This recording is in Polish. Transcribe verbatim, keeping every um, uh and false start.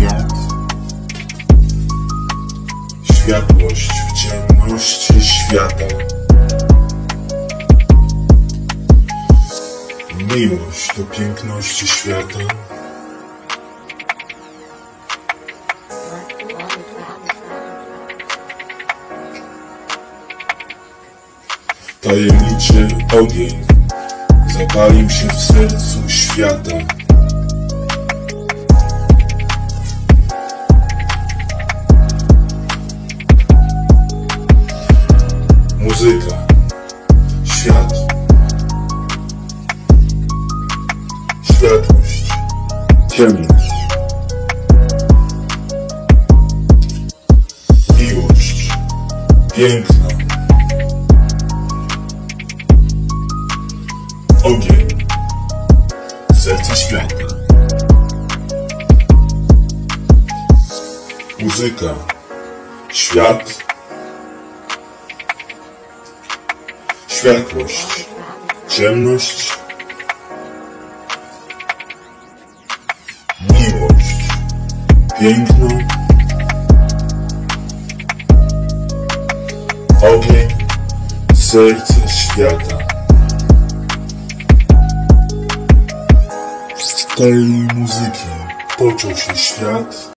świat. Światłość w ciemności świata. Miłość do piękności świata. Tajemniczy ogień zapalił się w sercu świata. Muzyka, świat, światłość, ciemność, miłość, piękno, ogień, serce świata. Muzyka, świat, światłość, ciemność, miłość, piękno, ogień, serce świata. Z tej muzyki począł się świat.